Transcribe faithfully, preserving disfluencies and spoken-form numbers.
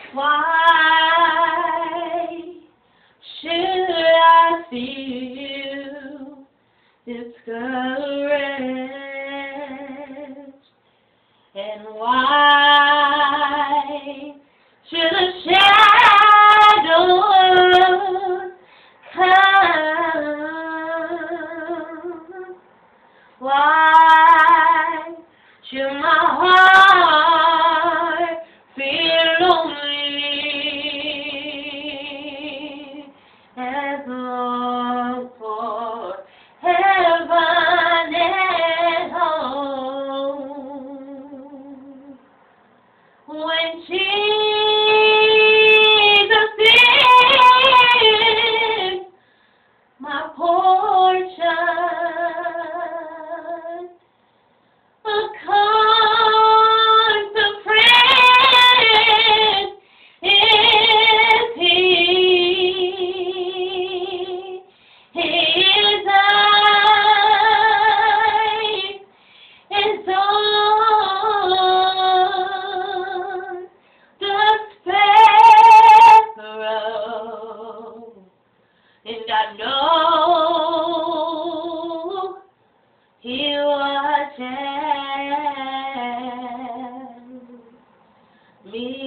Why should I feel discouraged? And why should a shadow come? Why should my heart feel lonely as long for heaven and home? When Jesus is my portion, a constant friend is He. His eyes is on the sparrow, and I know He watches me.